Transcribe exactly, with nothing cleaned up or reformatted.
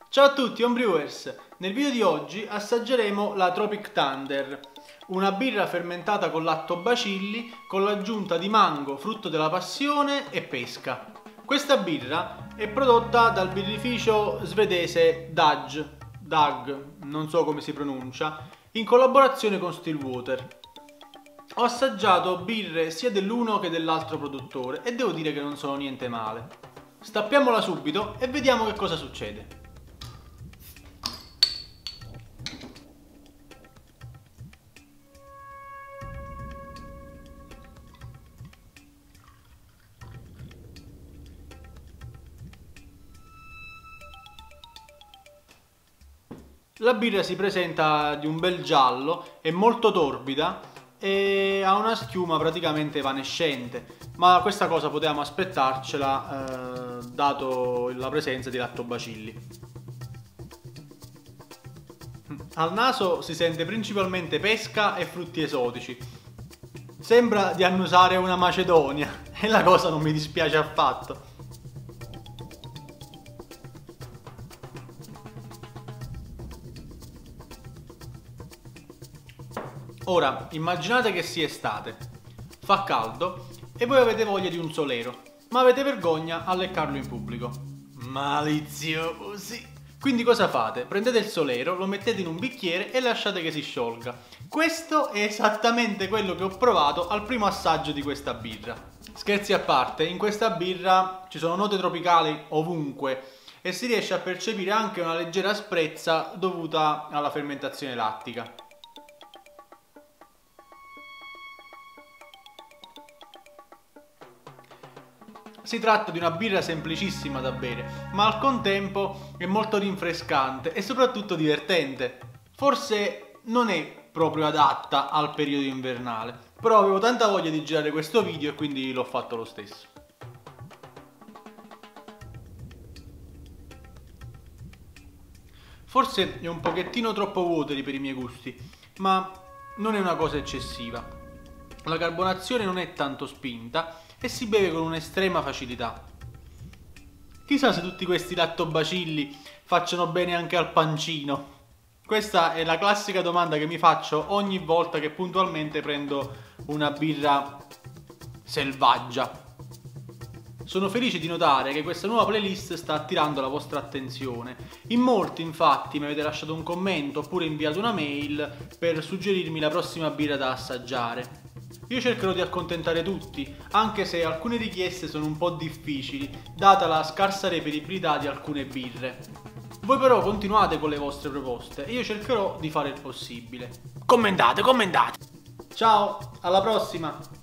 Ciao a tutti, homebrewers! Nel video di oggi assaggeremo la Tropic Thunder, una birra fermentata con lattobacilli con l'aggiunta di mango, frutto della passione e pesca. Questa birra è prodotta dal birrificio svedese Dag, Dag, non so come si pronuncia, in collaborazione con Stillwater. Ho assaggiato birre sia dell'uno che dell'altro produttore e devo dire che non sono niente male. Stappiamola subito e vediamo che cosa succede. La birra si presenta di un bel giallo, è molto torbida e ha una schiuma praticamente evanescente, ma questa cosa potevamo aspettarcela eh, dato la presenza di lattobacilli. Al naso si sente principalmente pesca e frutti esotici. Sembra di annusare una Macedonia e la cosa non mi dispiace affatto. Ora, immaginate che sia estate, fa caldo e voi avete voglia di un solero, ma avete vergogna a leccarlo in pubblico. Maliziosi! Quindi cosa fate? Prendete il solero, lo mettete in un bicchiere e lasciate che si sciolga. Questo è esattamente quello che ho provato al primo assaggio di questa birra. Scherzi a parte, in questa birra ci sono note tropicali ovunque e si riesce a percepire anche una leggera asprezza dovuta alla fermentazione lattica. Si tratta di una birra semplicissima da bere, ma al contempo è molto rinfrescante e soprattutto divertente. Forse non è proprio adatta al periodo invernale, però avevo tanta voglia di girare questo video e quindi l'ho fatto lo stesso. Forse è un pochettino troppo watery per i miei gusti, ma non è una cosa eccessiva. La carbonazione non è tanto spinta e si beve con un'estrema facilità. Chissà se tutti questi lattobacilli facciano bene anche al pancino. Questa è la classica domanda che mi faccio ogni volta che puntualmente prendo una birra selvaggia. Sono felice di notare che questa nuova playlist sta attirando la vostra attenzione. In molti infatti mi avete lasciato un commento oppure inviato una mail per suggerirmi la prossima birra da assaggiare. Io cercherò di accontentare tutti, anche se alcune richieste sono un po' difficili, data la scarsa reperibilità di alcune birre. Voi però continuate con le vostre proposte e io cercherò di fare il possibile. Commentate, commentate! Ciao, alla prossima!